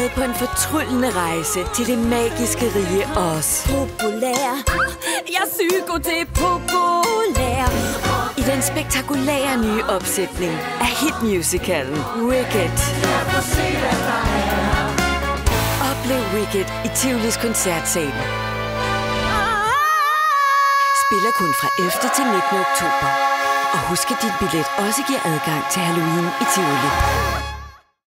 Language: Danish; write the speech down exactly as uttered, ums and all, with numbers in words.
med på en fortryllende rejse til det magiske rige Oz. Populær. Jeg er sygt god til populær. I den spektakulære nye opsætning af hitmusicalen Wicked. Oplev Wicked i Tivolis koncertsal. Spiller kun fra ellevte til nittende oktober. Og husk, at dit billet også giver adgang til Halloween i Tivoli.